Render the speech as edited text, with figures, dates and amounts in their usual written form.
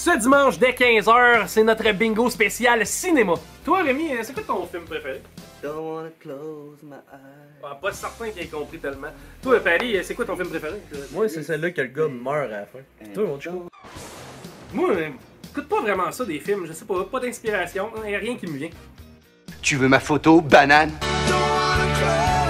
Ce dimanche dès 15h, c'est notre bingo spécial cinéma. Toi, Rémi, c'est quoi ton film préféré? Don't wanna close my eyes. Ah, pas certain qu'il ait compris tellement. Toi, Paris, c'est quoi ton film préféré? Moi, c'est celle-là que le gars meurt à la fin. Toi, mon chum? Moi, j'écoute pas vraiment ça des films, je sais pas d'inspiration, y a rien qui me vient. Tu veux ma photo, banane? Don't wanna close